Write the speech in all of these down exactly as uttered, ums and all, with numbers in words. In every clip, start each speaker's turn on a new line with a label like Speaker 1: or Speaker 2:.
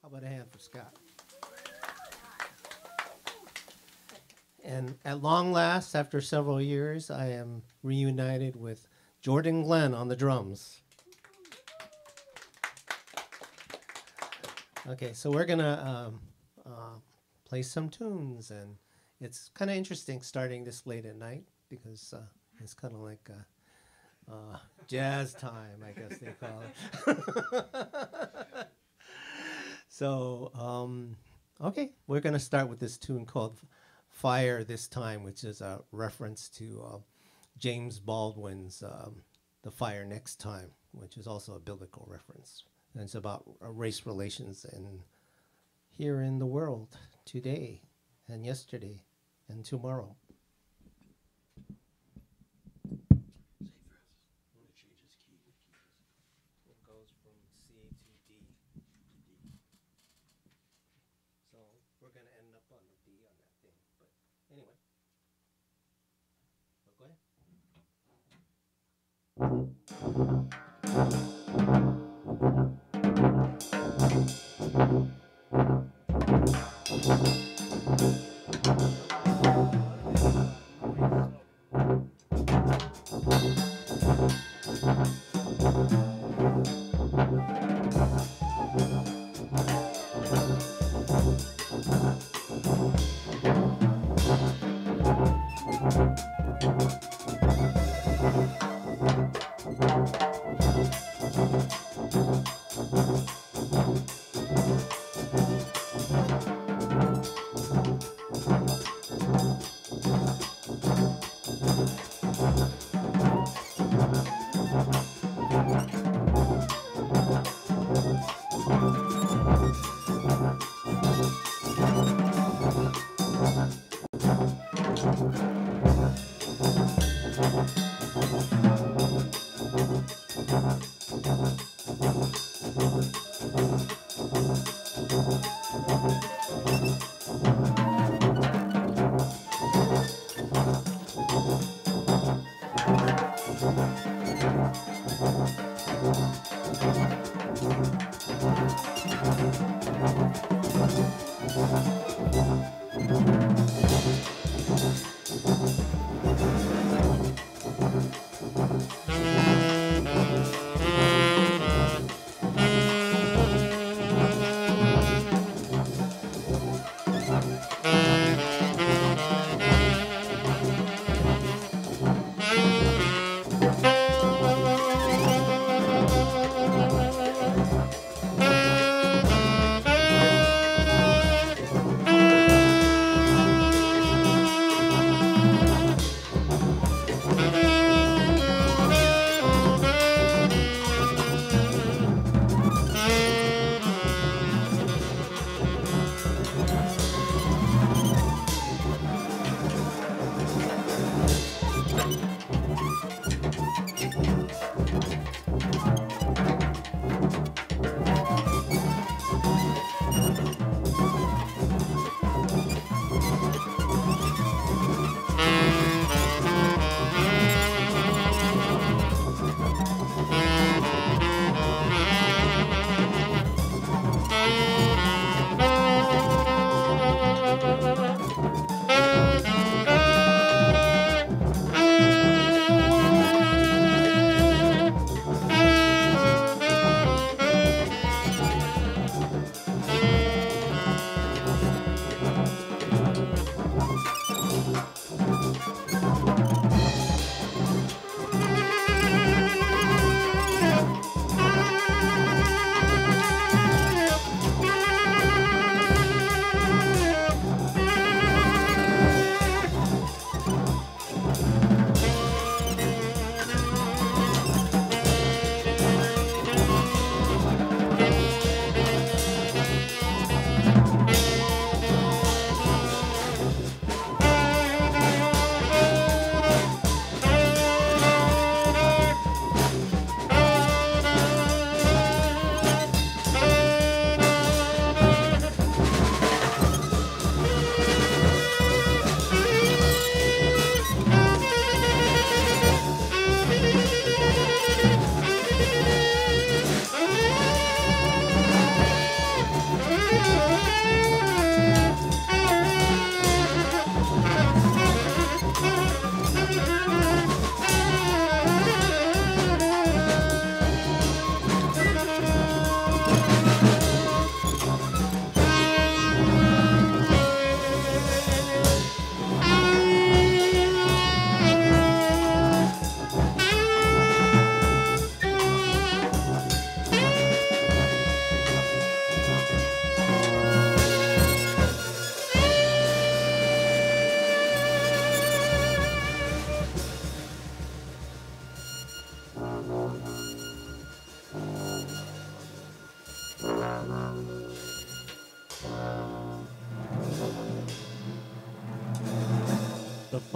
Speaker 1: How about a hand for Scott? And at long last, after several years, I am reunited with Jordan Glenn on the drums. Okay, so we're gonna um, uh, play some tunes, and it's kind of interesting starting this late at night because uh, it's kind of like uh, uh, jazz time, I guess they call it. So, um, okay, we're gonna start with this tune called Fire This Time, which is a reference to uh, James Baldwin's um, The Fire Next Time, which is also a biblical reference. And it's about uh, race relations in here in the world today and yesterday and tomorrow. It goes from C to D. So we're going to end up on the D on that thing. But anyway. So go ahead.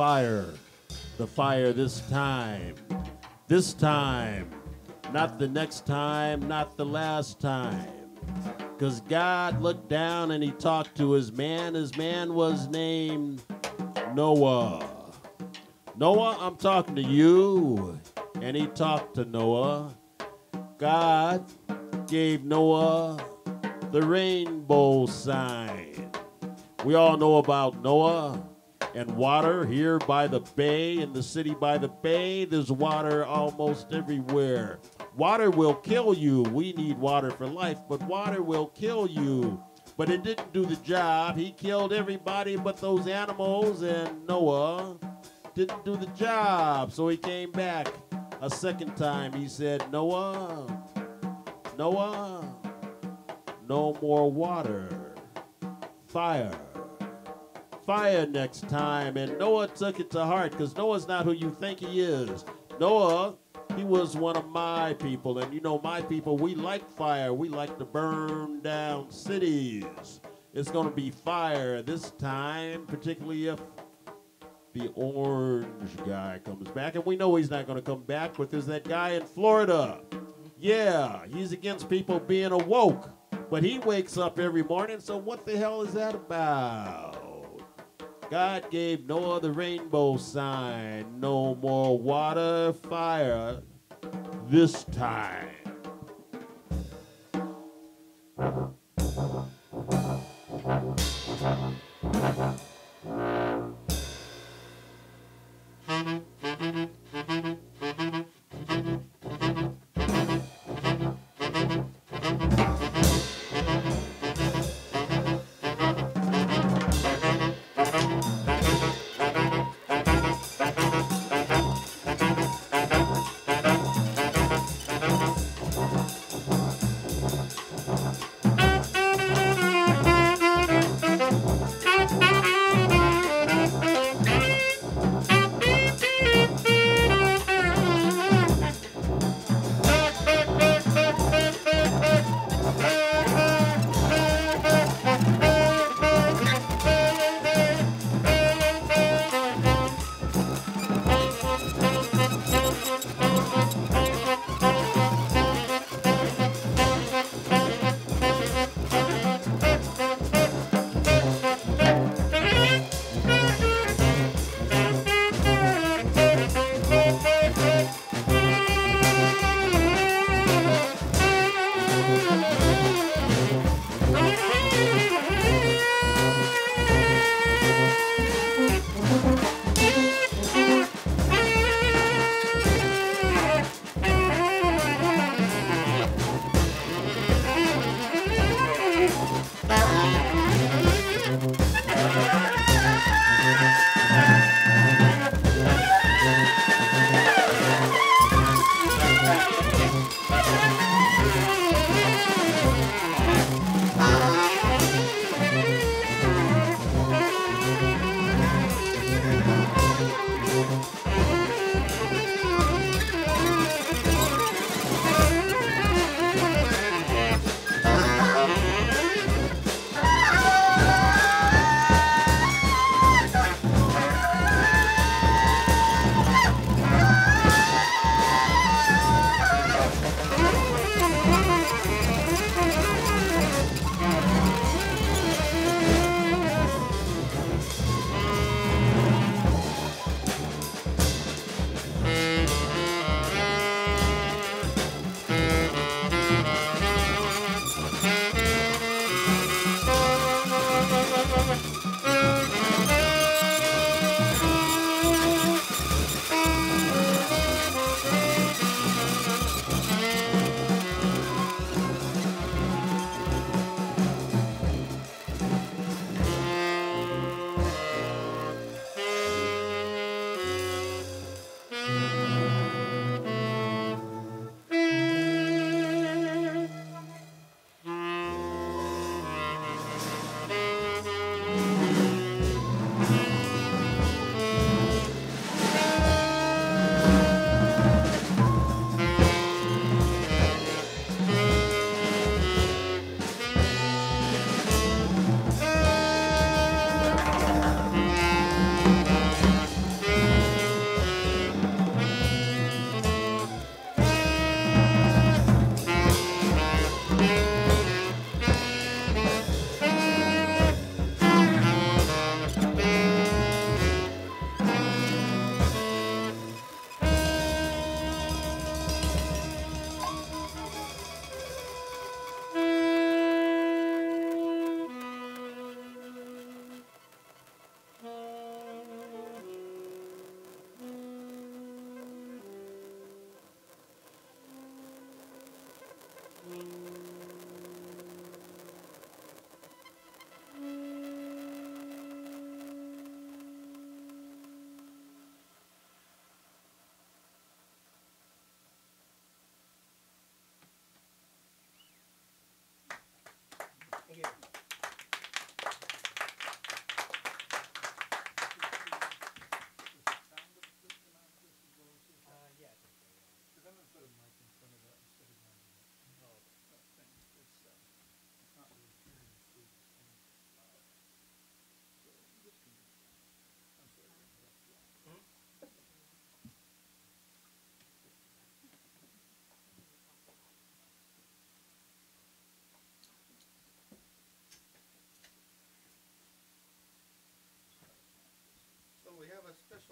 Speaker 2: fire. The fire this time. This time. Not the next time, not the last time. Because God looked down and he talked to his man. His man was named Noah. Noah, I'm talking to you. And he talked to Noah. God gave Noah the rainbow sign. We all know about Noah and water here by the bay. In the city by the bay, there's water almost everywhere. Water will kill you. We need water for life, but water will kill you. But it didn't do the job. He killed everybody but those animals, and Noah didn't do the job. So he came back a second time. He said, Noah, Noah, no more water. Fire. Fire next time. And Noah took it to heart, because Noah's not who you think he is. Noah, he was one of my people. And you know, my people, we like fire. We like to burn down cities. It's going to be fire this time, particularly if the orange guy comes back. And we know he's not going to come back, but there's that guy in Florida. Yeah, he's against people being awoke. But he wakes up every morning, so what the hell is that about? God gave Noah the rainbow sign. No more water, fire this time.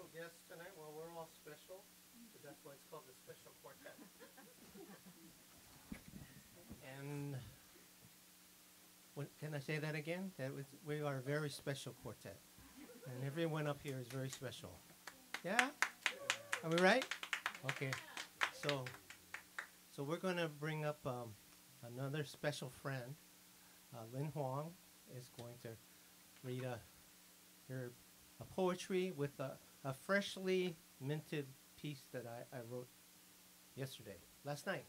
Speaker 1: guest tonight? Well, we're all special, so that's why it's called the Special Quartet. And what, can I say that again? That was, we are a very special quartet, and everyone up here is very special. Yeah? Are we right? Okay. So, so we're going to bring up um, another special friend. Uh, Lynn Huang is going to read a, her, a poetry with a, a freshly minted piece that I, I wrote yesterday, last night.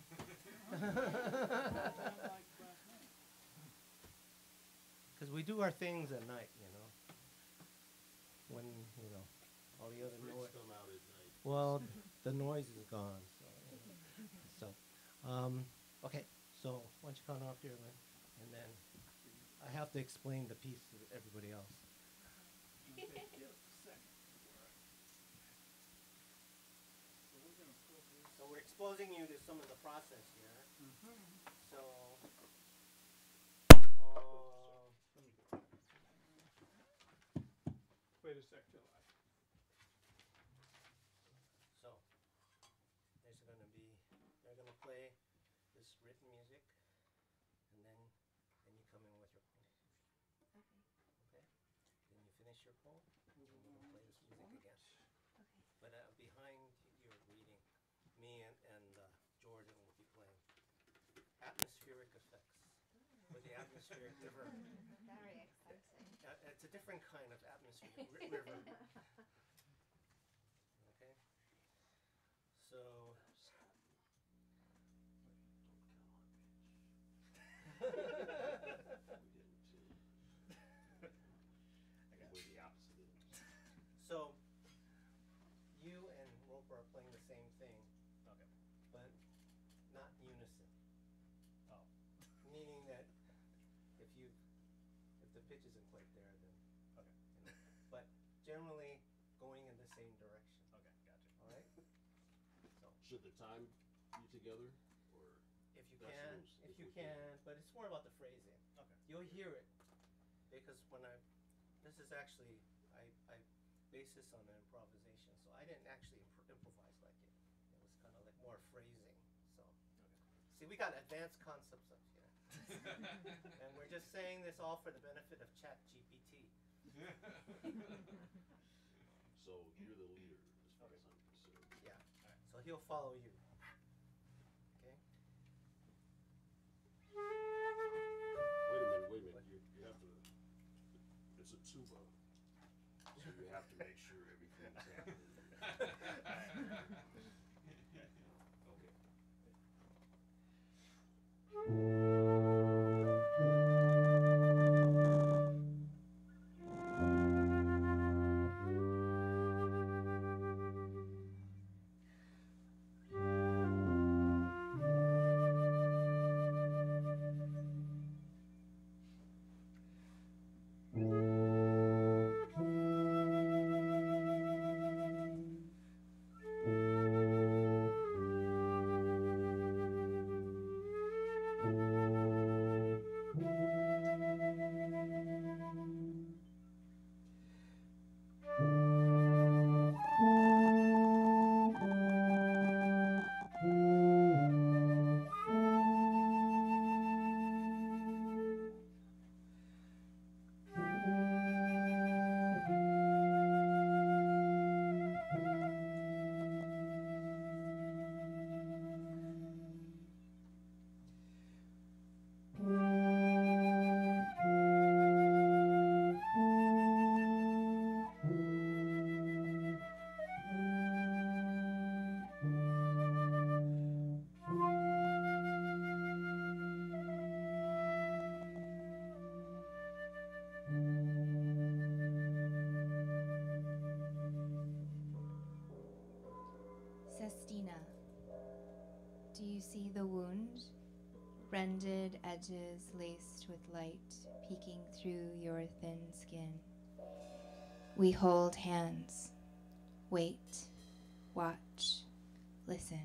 Speaker 1: Because we do our things at night, you know. When, you know, all the other noise.
Speaker 2: Come out at night.
Speaker 1: Well, the noise is gone. So, you know. so um, okay. So why don't you come up here, Lynn? And then I have to explain the piece to everybody else. So we're exposing you to some of the process here. Mm-hmm. So, uh,
Speaker 3: Wait a sec till I.
Speaker 1: so there's going to be, they're going to play this written music, and then then you come in with your poem.
Speaker 4: Okay.
Speaker 1: Okay. Then you finish your poem, and then we're going to play this music again.
Speaker 4: Okay.
Speaker 1: But uh, behind your reading, me and, and uh, Jordan will be playing atmospheric effects with the atmospheric river.
Speaker 4: Very exciting.
Speaker 1: Uh, it's a different kind of atmospheric ri- river. Okay. So. So, you and Roper are playing the same thing.
Speaker 3: Okay.
Speaker 1: But not unison.
Speaker 3: Oh.
Speaker 1: Meaning that if you, if the pitch isn't quite there, then.
Speaker 3: Okay.
Speaker 1: You know, but generally going in the same direction.
Speaker 3: Okay. Gotcha.
Speaker 1: All right. So
Speaker 2: Should the time be together, or
Speaker 1: if you
Speaker 2: That's
Speaker 1: can,
Speaker 2: loose,
Speaker 1: if
Speaker 2: if
Speaker 1: you
Speaker 2: we can.
Speaker 1: can, but it's more about the phrasing.
Speaker 3: Okay.
Speaker 1: You'll hear it because when I, this is actually I I base this on an improvisation, so I didn't actually imp- improvise like it. It was kind of like more phrasing. So
Speaker 3: Okay.
Speaker 1: see, we got advanced concepts up here, and we're just saying this all for the benefit of Chat G P T.
Speaker 2: so you're the leader as far
Speaker 3: Okay.
Speaker 2: as I'm concerned.
Speaker 1: Yeah.
Speaker 3: Alright.
Speaker 1: So he'll follow you. Okay.
Speaker 2: Wait a minute, wait a minute. You, you have to. It's a tuba, so you have to make sure everything's happening. Okay.
Speaker 4: Sestina, do you see the wound? Rended edges laced with light peeking through your thin skin. We hold hands. Wait. Watch. Listen.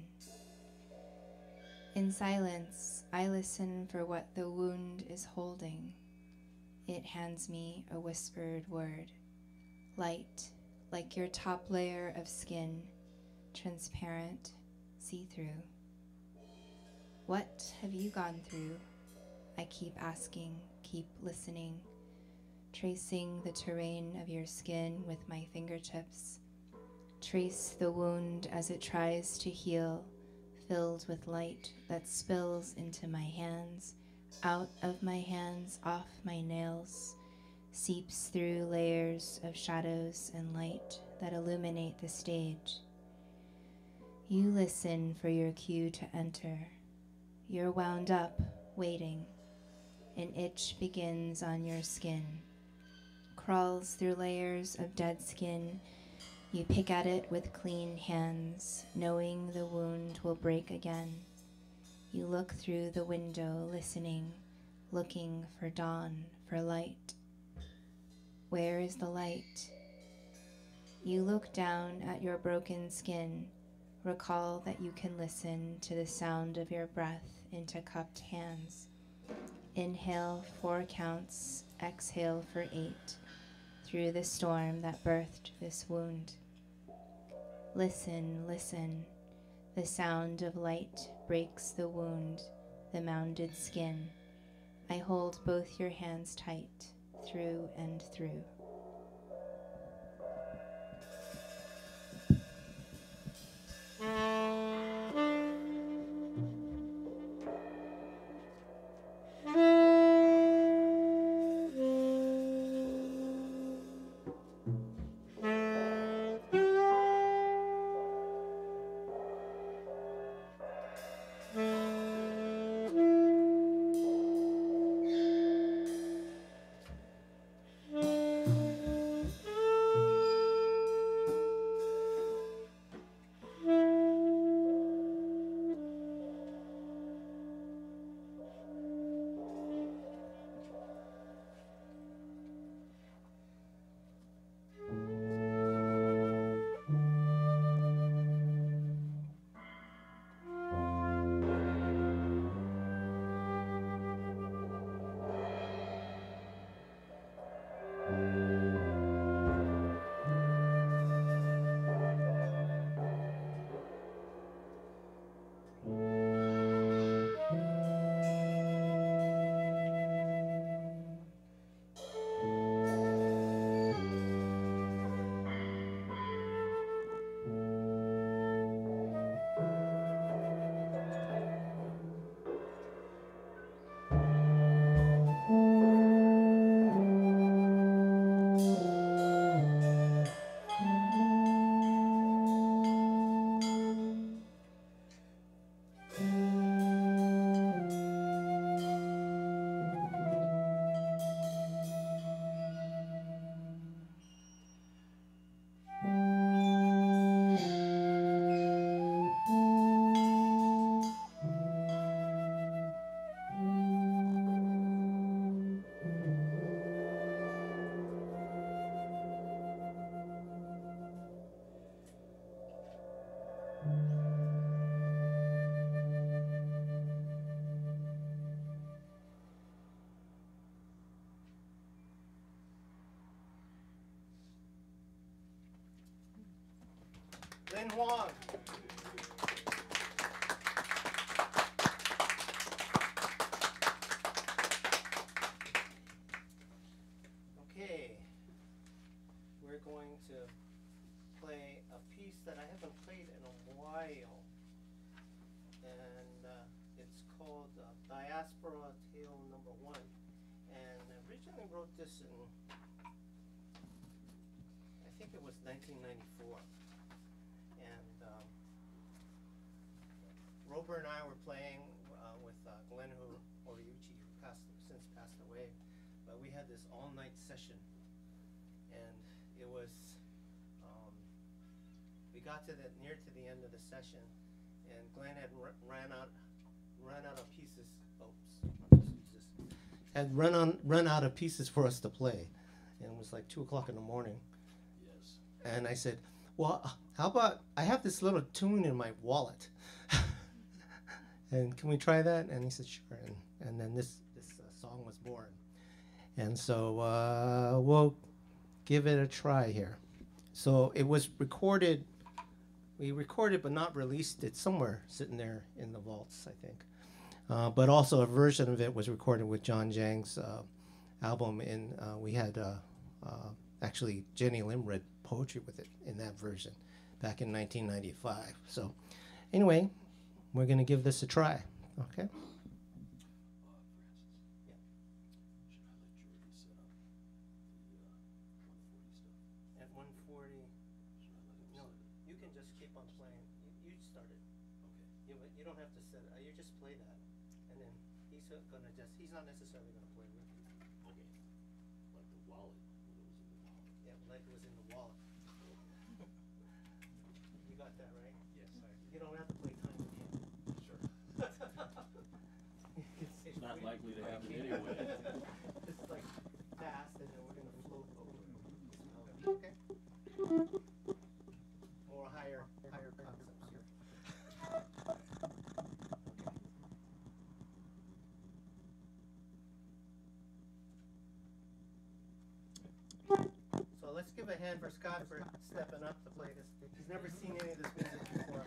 Speaker 4: In silence, I listen for what the wound is holding. It hands me a whispered word. Light, like your top layer of skin, transparent, see-through. What have you gone through? I keep asking, keep listening, tracing the terrain of your skin with my fingertips. Trace the wound as it tries to heal, filled with light that spills into my hands, out of my hands, off my nails, seeps through layers of shadows and light that illuminate the stage. You listen for your cue to enter. You're wound up, waiting. An itch begins on your skin, crawls through layers of dead skin. You pick at it with clean hands, knowing the wound will break again. You look through the window, listening, looking for dawn, for light. Where is the light? You look down at your broken skin. Recall that you can listen to the sound of your breath into cupped hands. Inhale four counts, exhale for eight, through the storm that birthed this wound. Listen, listen. The sound of light breaks the wound, the mounded skin. I hold both your hands tight, through and through.
Speaker 1: Lynn Huang. Okay, we're going to play a piece that I haven't played in a while, and uh, it's called uh, Diaspora Tale Number One. And I originally wrote this in, I think it was nineteen ninety-four. And um, Robert and I were playing uh, with uh, Glenn Horiuchi, who passed, since passed away. But we had this all-night session, and it was, um, we got to the, near to the end of the session, and Glenn had r ran out, ran out of pieces. Oops, had run on, run out of pieces for us to play, and it was like two o'clock in the morning.
Speaker 2: Yes.
Speaker 1: And I said, well, how about, I have this little tune in my wallet, and can we try that? And he said, sure. And, and then this, this uh, song was born. And so uh, we'll give it a try here. so it was recorded. We recorded but not released it somewhere sitting there in the vaults, I think. Uh, but also a version of it was recorded with John Jang's uh, album. And uh, we had uh, uh, actually Jenny Lim read poetry with it in that version back in nineteen ninety-five. So anyway, we're going to give this a try. Okay. At one forty, no, you can just keep on playing. You, you start it. Okay. You, you don't have to set it. You just play that, and then he's gonna just. He's not necessarily gonna play with you.
Speaker 2: Okay. Like the wallet.
Speaker 1: Yeah, like it was in the wallet. You got that right?
Speaker 3: Yes, I.
Speaker 1: You don't have to play time again.
Speaker 3: Sure.
Speaker 1: it's,
Speaker 2: It's not likely to happen anyway.
Speaker 1: It's like fast, and then we're gonna float over. Okay. More higher, higher concepts here. So let's give a hand for Scott for stepping up to play this. He's never seen any of this music before.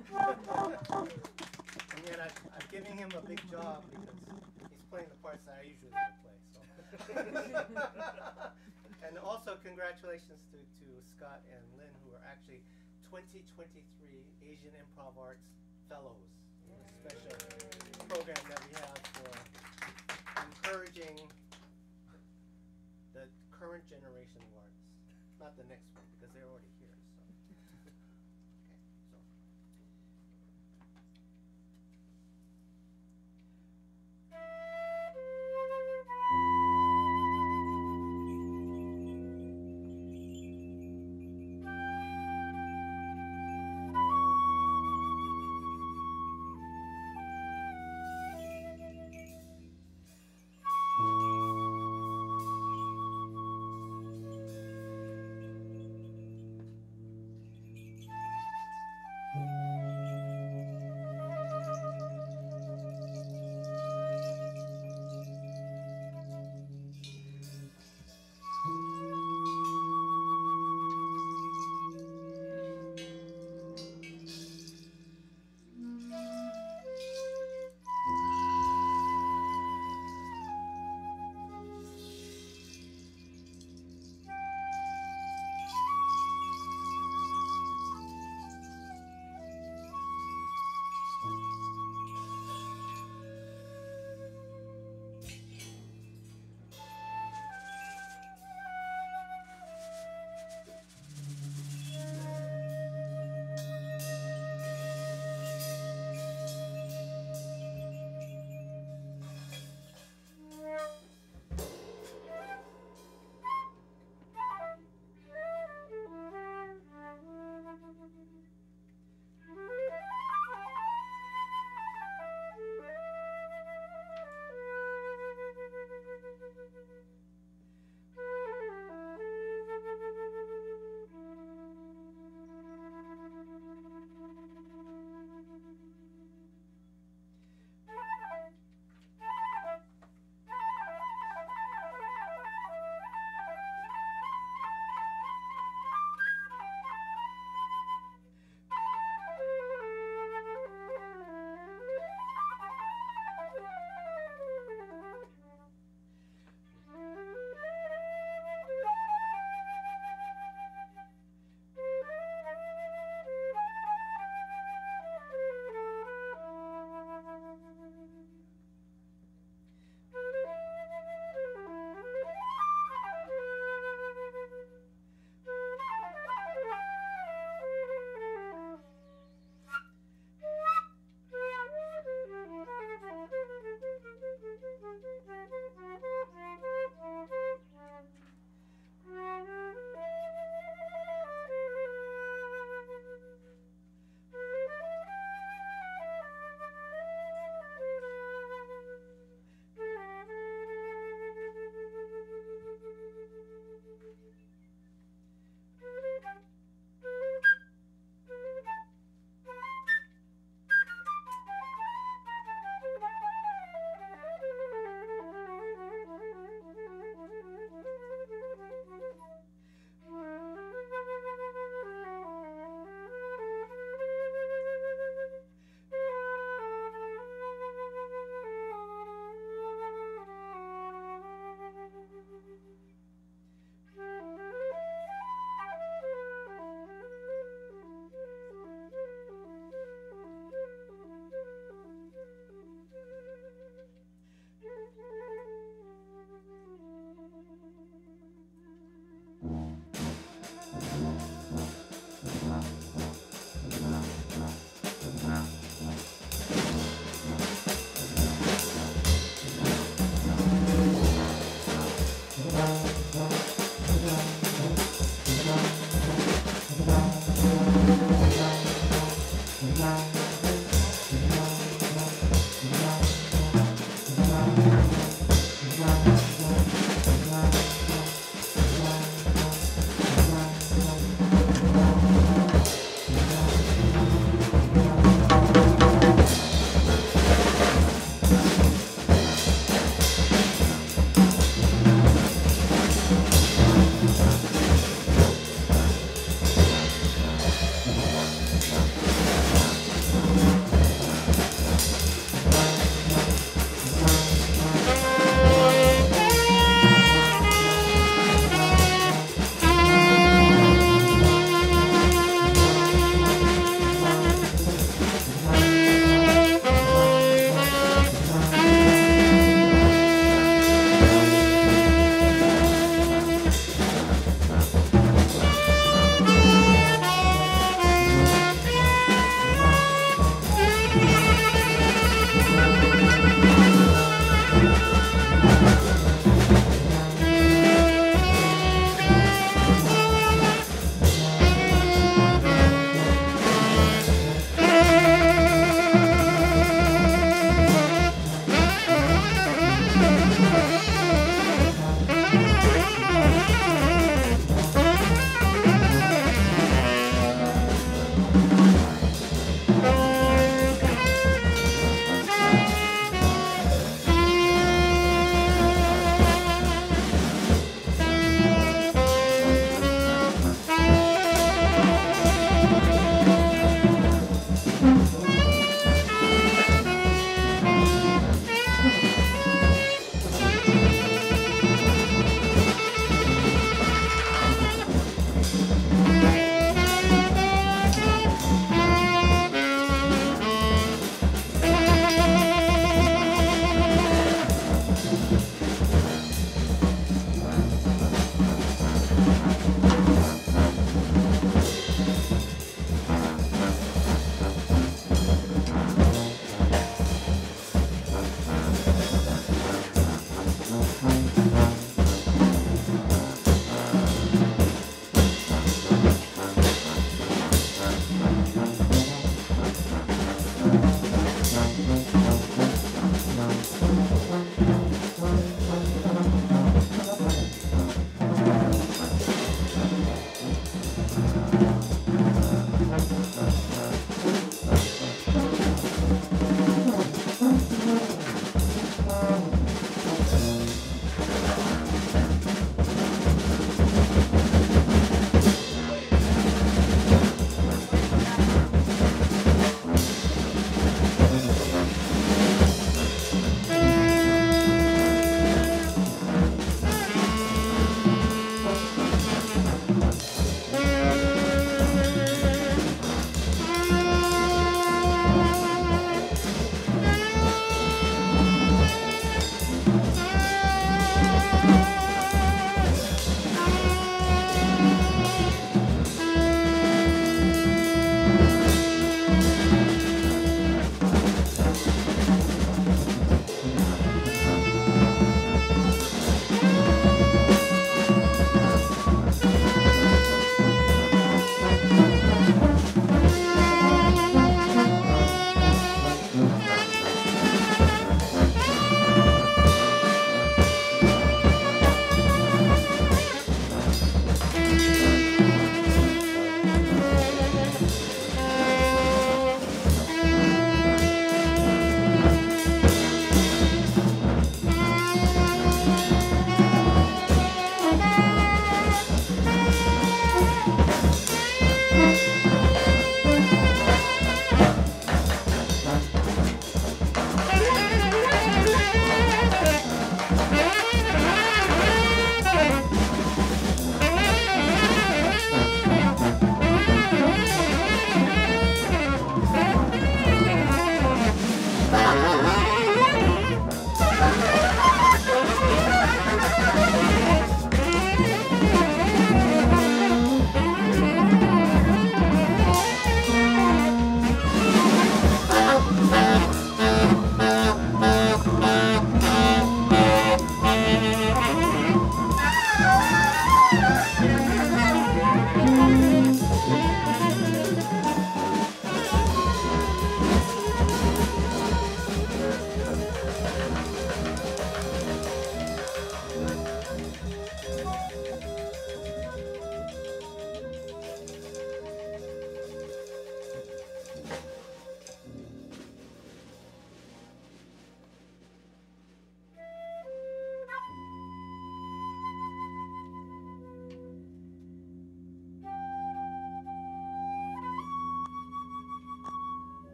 Speaker 1: And yet I've, I've given him a big job because he's playing the parts that I usually don't play. So. And also congratulations to, to Scott and Lynn, who are actually twenty twenty-three Asian Improv Arts Fellows. A special program that we have for encouraging the current generation of artists. Not the next one, because they're already here. So. Okay, so.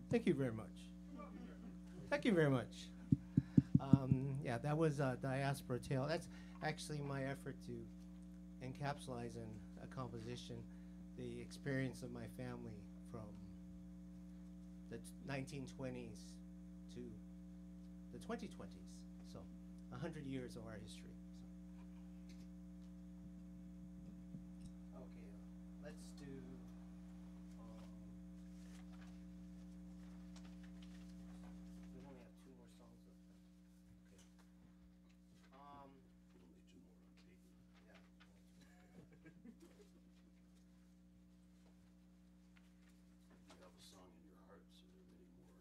Speaker 1: Thank you very much. Thank you very much. Um, yeah, that was uh, Diaspora Tale. That's actually my effort to encapsulate in a composition the experience of my family from the t- nineteen twenties to the twenty twenties. So, a hundred years of our history. So. Okay, let's do. Um, we only have two more songs left. Okay. Um.
Speaker 2: Only two more on paper.
Speaker 1: Yeah.
Speaker 2: You have a song in your heart, so there are many more.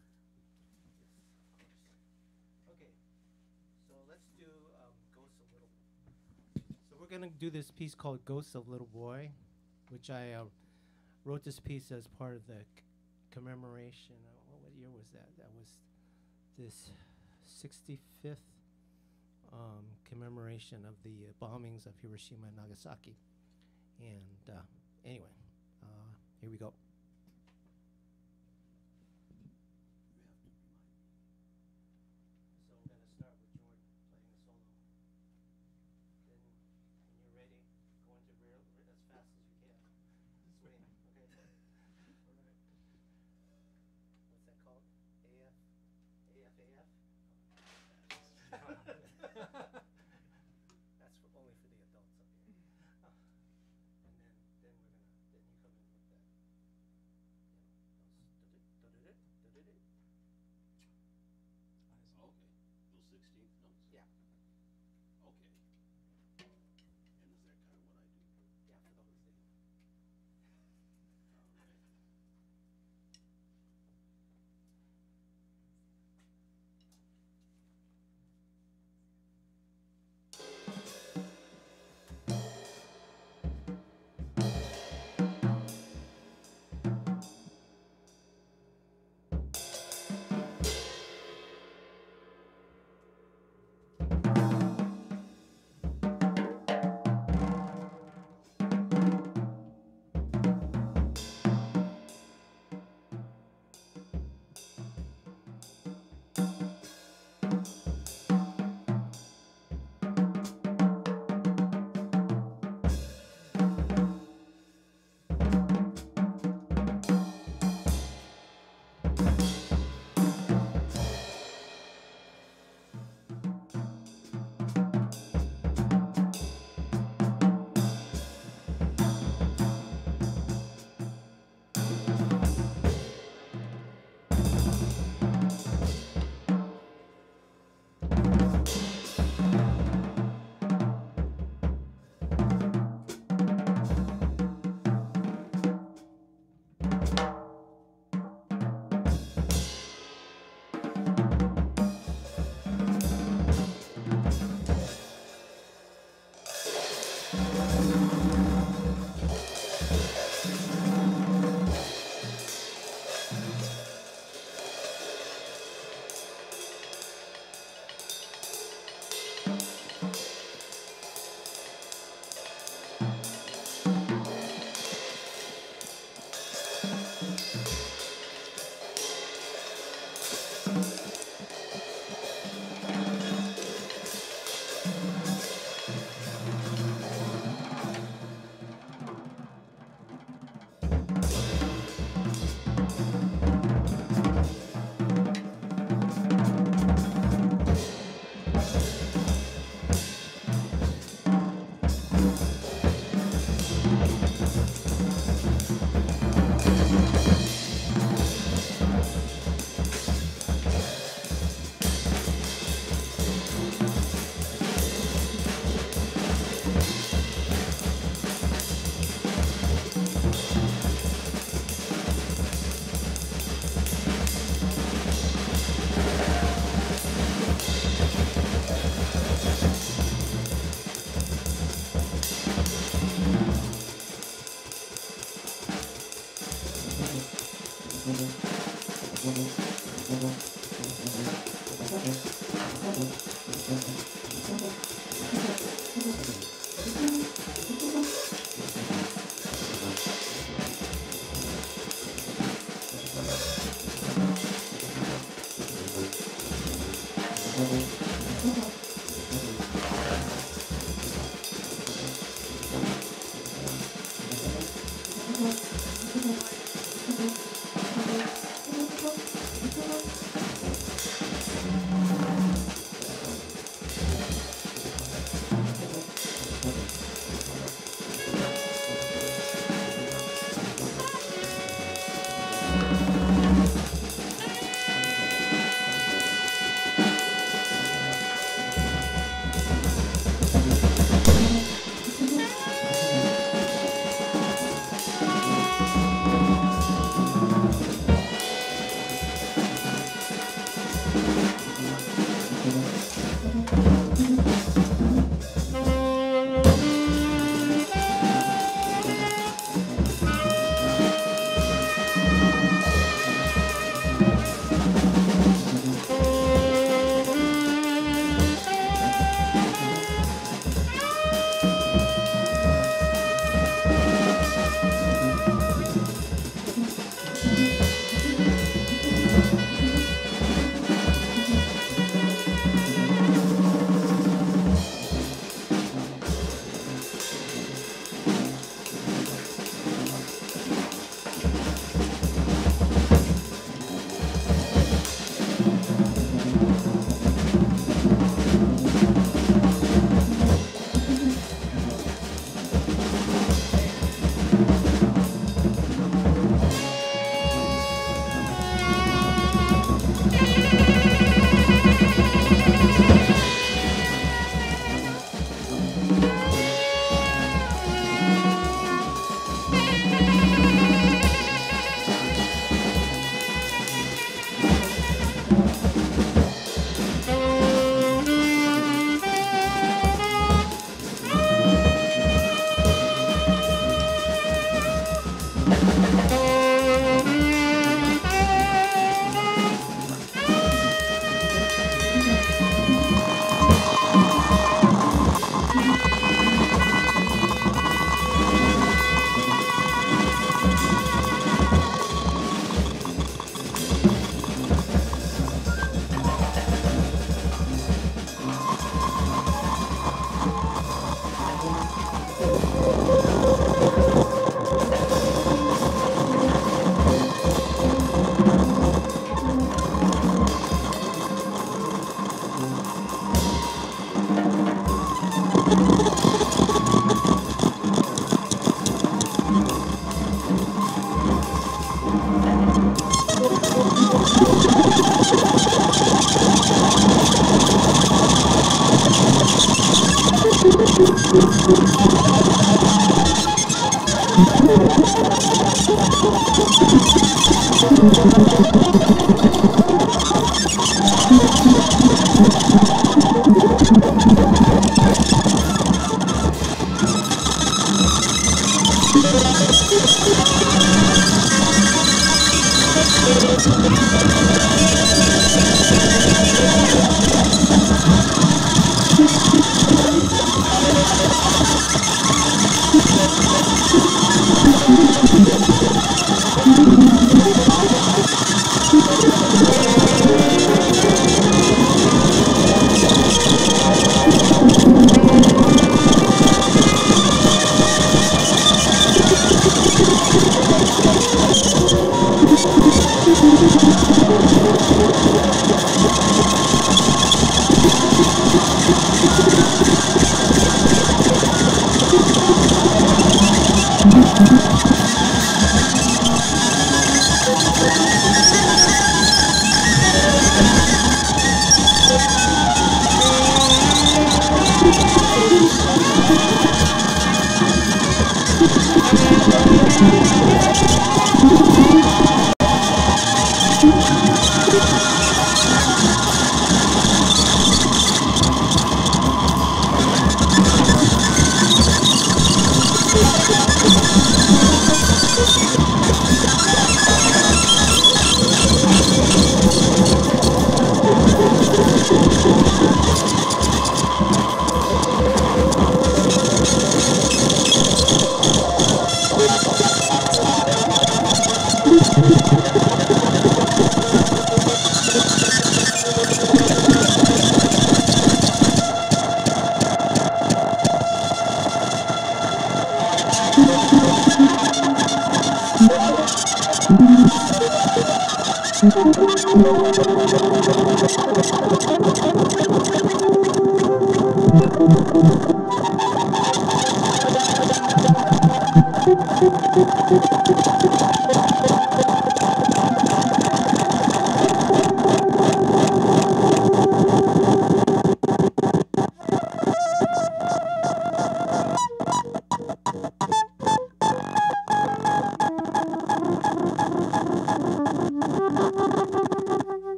Speaker 1: Okay, so let's do um, Ghosts of Little Boy. So we're gonna do this piece called Ghosts of Little Boy, which I uh, wrote this piece as part of the c- commemoration. Uh, what, what year was that? That was this sixty-fifth um, commemoration of the uh, bombings of Hiroshima and Nagasaki. And uh, anyway, uh, here we go. So we're going to start with Jordan playing a solo. Then, when you're ready, go into real re- as fast as you can. Swing, okay? All right. What's that called? A F? A F A F? That's for only for the adults up here. Uh, and then, then we're gonna, then you come in with that. You know, those du-du- du-du-du- du-du-du.
Speaker 2: Okay. Those sixteenth notes?
Speaker 1: Yeah.
Speaker 2: Okay. And is that kind of what I do?
Speaker 1: Yeah, for the whole thing.
Speaker 2: All right.
Speaker 5: Thank you.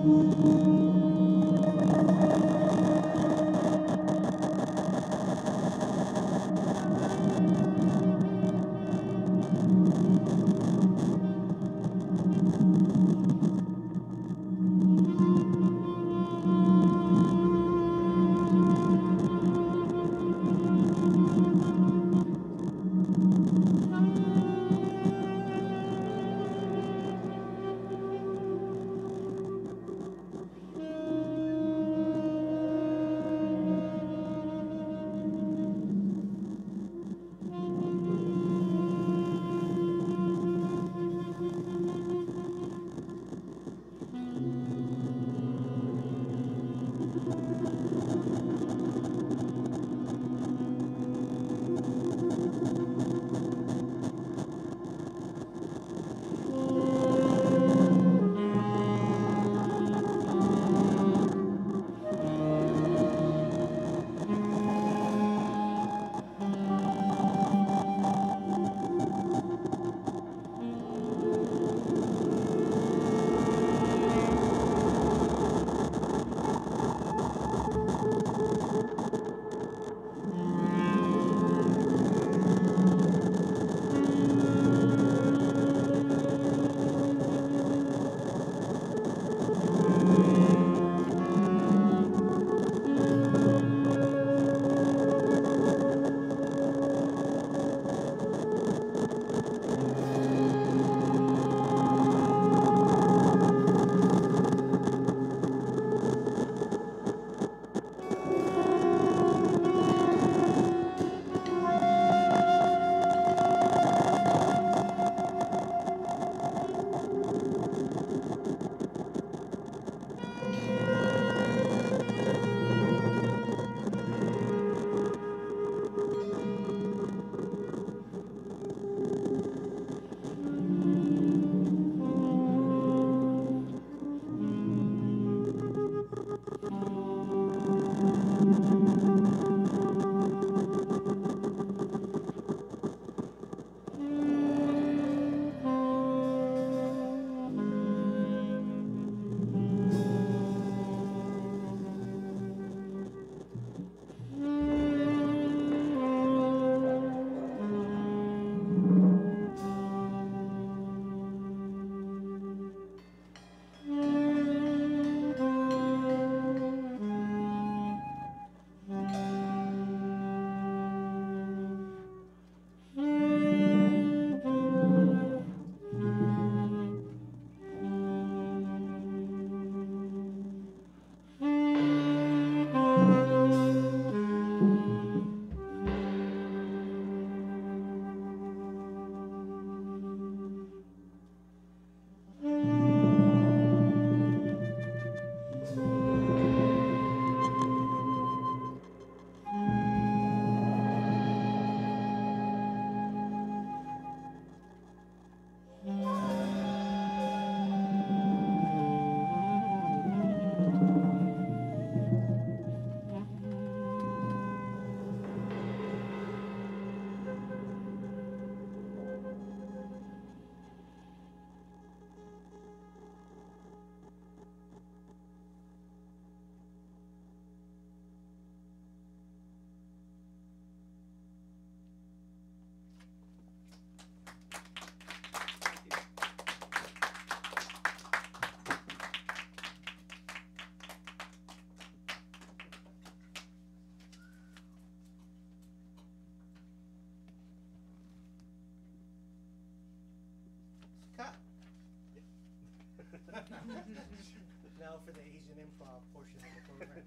Speaker 1: Now for the Asian improv portion of the program.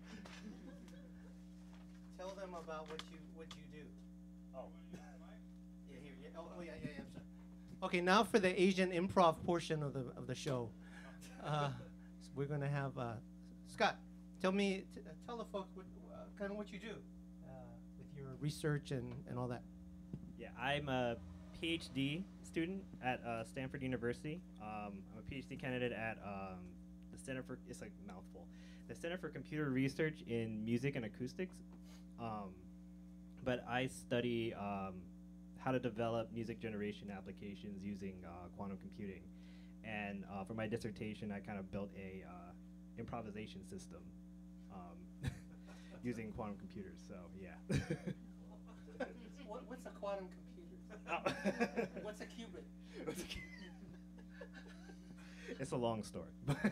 Speaker 1: Tell them about what you what you do.
Speaker 3: Oh.
Speaker 1: Yeah, here. Yeah. Oh, oh yeah, yeah, yeah. I'm sorry. Okay, now for the Asian improv portion of the of the show. Uh, so we're gonna have uh, Scott. Tell me, t- uh, tell the folks what uh, kind of what you do uh, with your research and and all that.
Speaker 5: Yeah, I'm a PhD student at uh, Stanford University. Um, I'm a PhD candidate at um, the Center for, it's like a mouthful, the Center for Computer Research in Music and Acoustics. Um, but I study um, how to develop music generation applications using uh, quantum computing. And uh, for my dissertation, I kind of built a, uh, improvisation system um, using quantum computers. So yeah.
Speaker 1: What, what's a quantum computer?
Speaker 5: Oh.
Speaker 1: What's a qubit?
Speaker 5: What's a cu- It's a long story.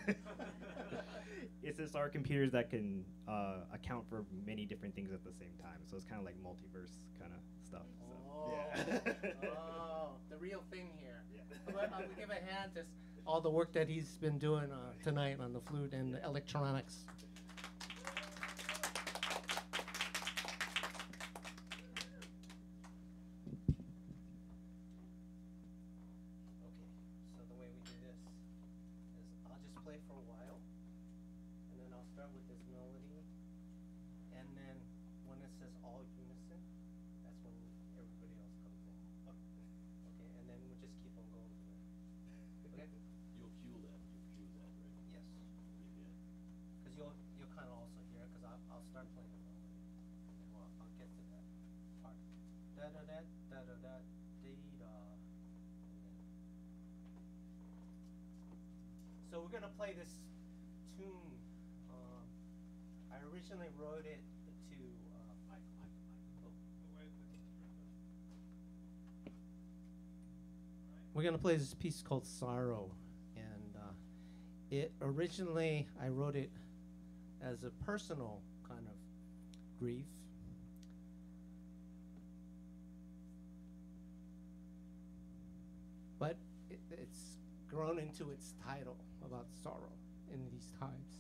Speaker 5: It's just our computers that can uh, account for many different things at the same time. So it's kind of like multiverse kind of stuff. So,
Speaker 1: Oh,
Speaker 5: yeah.
Speaker 1: oh, the real thing here.
Speaker 5: Yeah.
Speaker 1: But, uh, we give a hand to s- all the work that he's been doing uh, tonight on the flute and the electronics. Okay, so the way we do this is I'll just play for a while, and then I'll start with this melody, and then when it says all unison, that's when everybody else comes in. Okay, and then we'll just keep on going from there. Okay?
Speaker 2: You'll cue that. You'll cue that, right?
Speaker 1: Yes.
Speaker 2: Yeah.
Speaker 1: Because you'll you'll kind of also hear it, because I'll, I'll start playing the melody, and well, I'll get to that part. Da da da da da da dee da. So we're gonna play this tune. Um, I originally wrote it to. Uh,
Speaker 2: Mike, Mike, Mike.
Speaker 1: We're gonna play this piece called Sorrow, and uh, it originally I wrote it as a personal kind of grief. But it, it's grown into its title about sorrow in these times.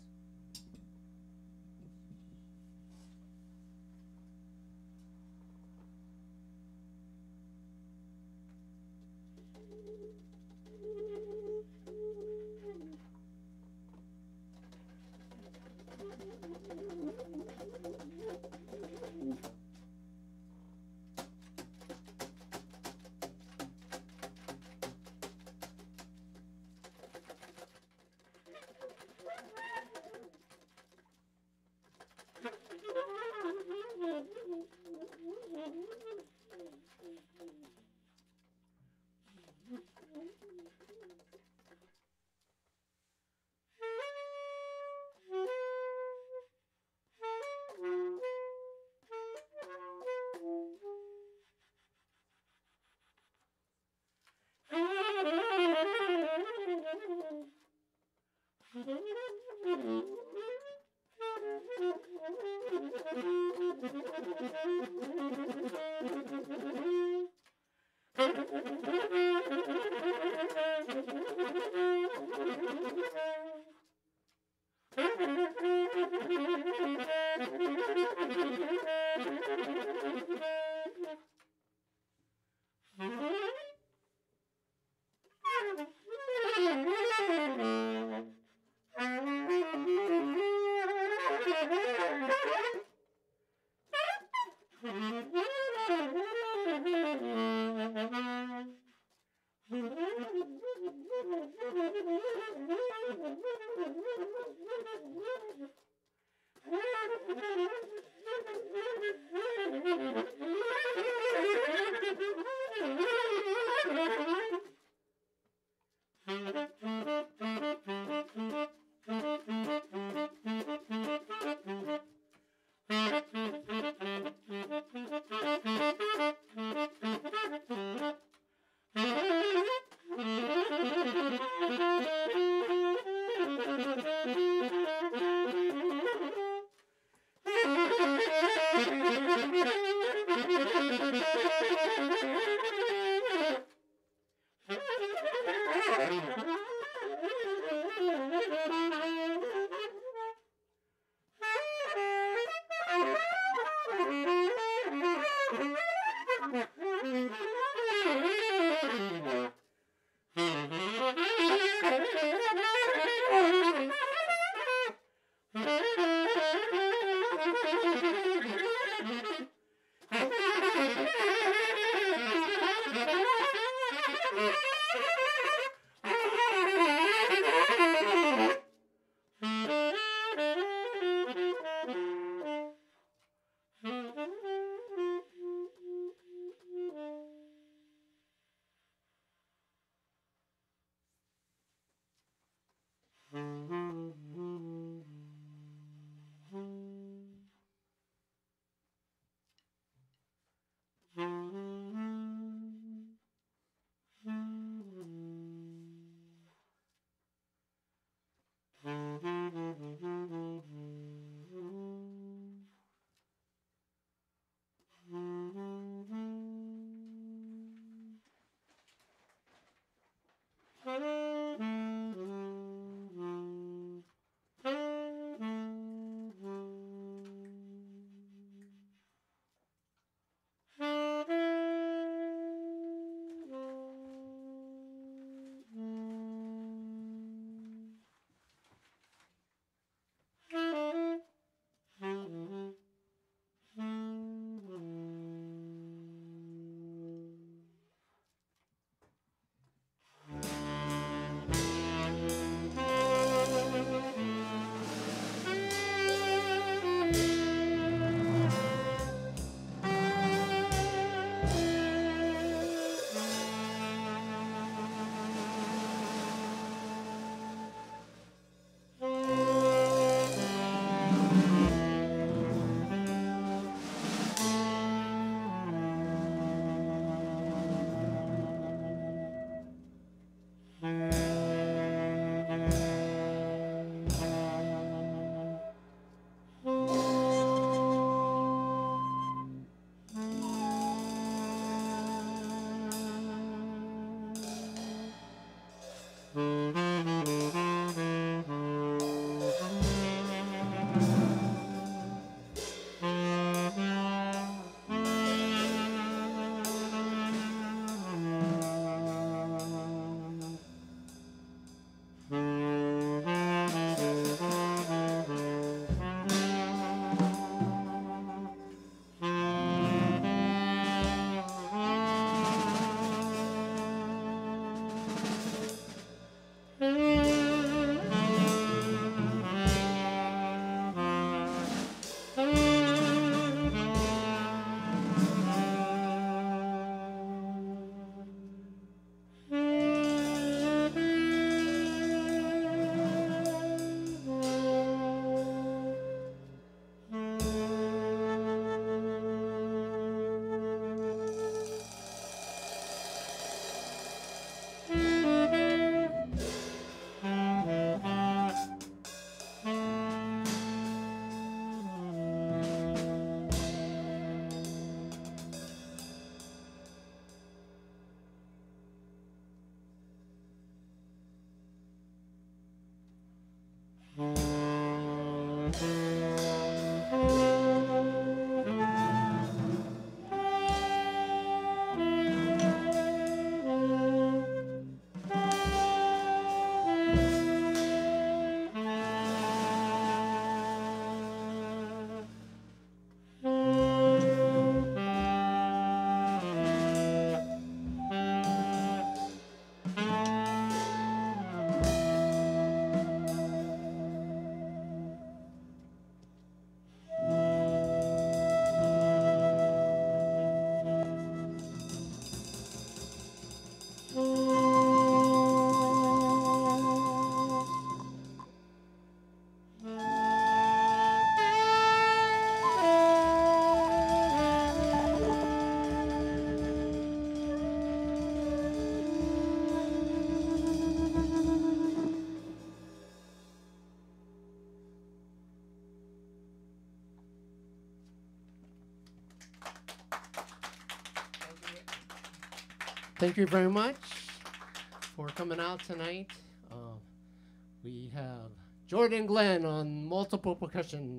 Speaker 1: Thank you very much for coming out tonight. Uh, we have Jordan Glenn on multiple percussion.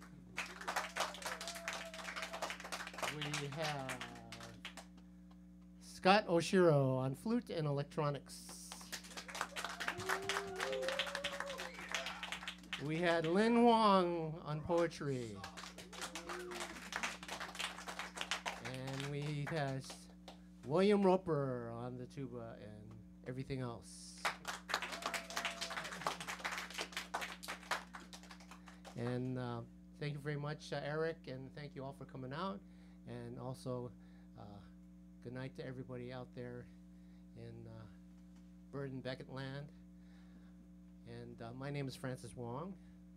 Speaker 1: We have Scott Oshiro on flute and electronics. We had Lynn Huang on poetry. And we had William Roper on the tuba and everything else. And uh, thank you very much, uh, Eric, and thank you all for coming out. And also, uh, good night to everybody out there in uh, Bird and Beckett land. And uh, my name is Francis Wong.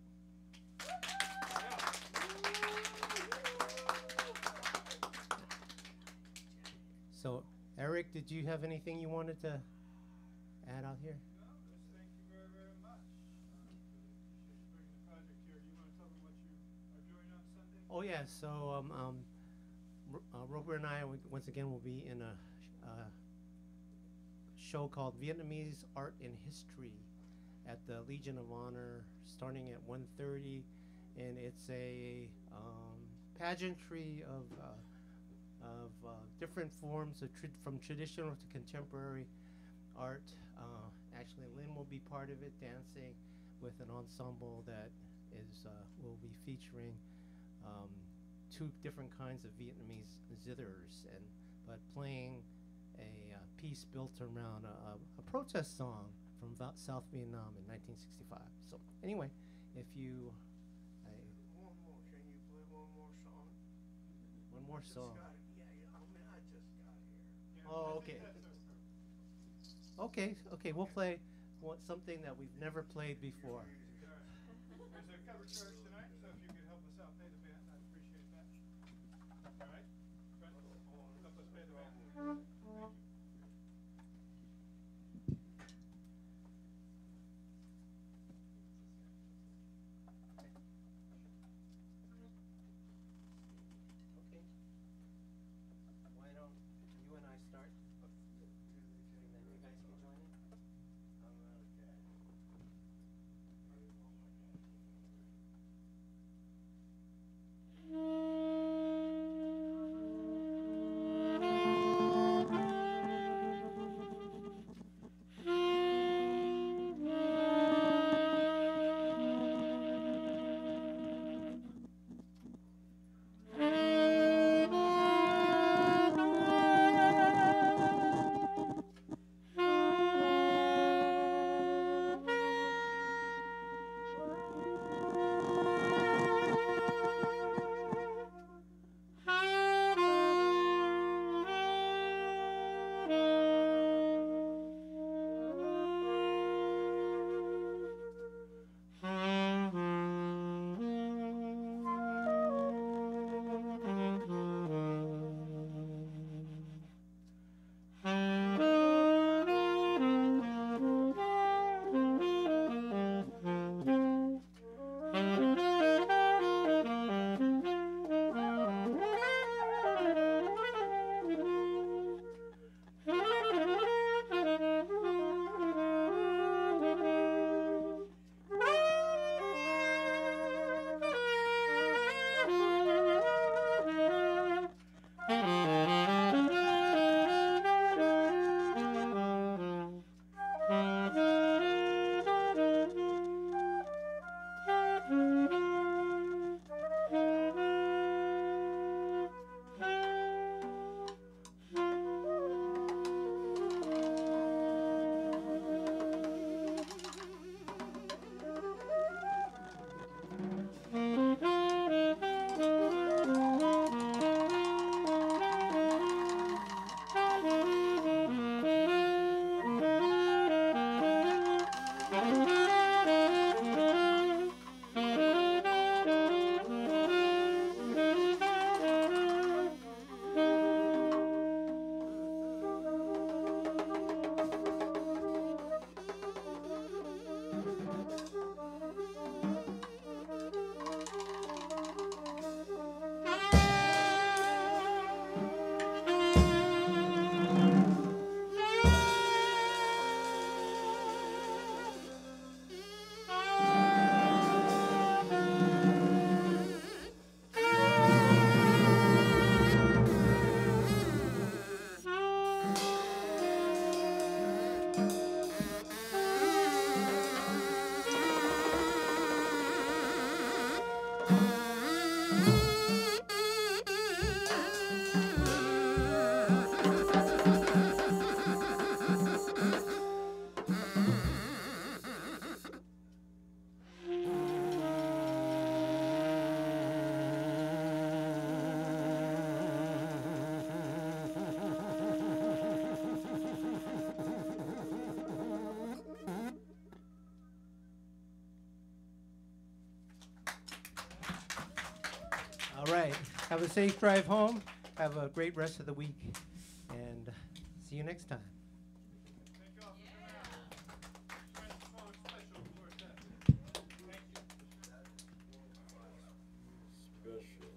Speaker 1: So, Eric, did you have anything you wanted to add out here?
Speaker 3: No, just thank you very, very much. Uh, for bringing the project here. Do you want to tell me what you are doing on Sunday?
Speaker 1: Oh, yeah. So, um, um, R- uh, Roper and I, w- once again, will be in a uh, show called Vietnamese Art and History at the Legion of Honor, starting at one thirty, and it's a um, pageantry of uh, of uh, different forms of tr- from traditional to contemporary art. Uh, actually, Lynn will be part of it, dancing with an ensemble that is uh, will be featuring um, two different kinds of Vietnamese zithers, and but playing a uh, piece built around a, a, a protest song from Va- South Vietnam in nineteen sixty-five. So anyway, if you I,
Speaker 6: One more. Can you play one more song?
Speaker 1: one more
Speaker 6: Just
Speaker 1: song.
Speaker 6: got- yeah, yeah, I mean, I just got here.
Speaker 3: Yeah,
Speaker 1: Oh,
Speaker 3: I think
Speaker 1: okay.
Speaker 3: that's okay.
Speaker 1: Okay, okay, we'll play what, something that we've never played before.
Speaker 3: All right. There's a cover charge tonight, so if you could help us out, pay the band, I'd appreciate that. All right? Brent, help us pay the band. Thank you.
Speaker 1: Okay. Why don't you and I start? And then you guys can join in?
Speaker 6: Okay.
Speaker 1: right. Have a safe drive home. Have a great rest of the week. And see you next time.
Speaker 3: Thank you all for coming out. Francis Wong Special Quartet. Thank you.
Speaker 2: Special.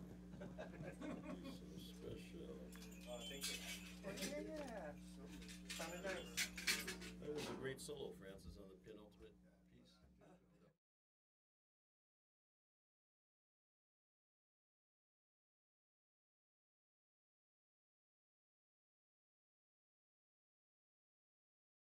Speaker 2: So special.
Speaker 3: Uh, thank you.
Speaker 1: Yeah, yeah, yeah. Sounded nice.
Speaker 2: That was a great solo, Francis, on the penultimate.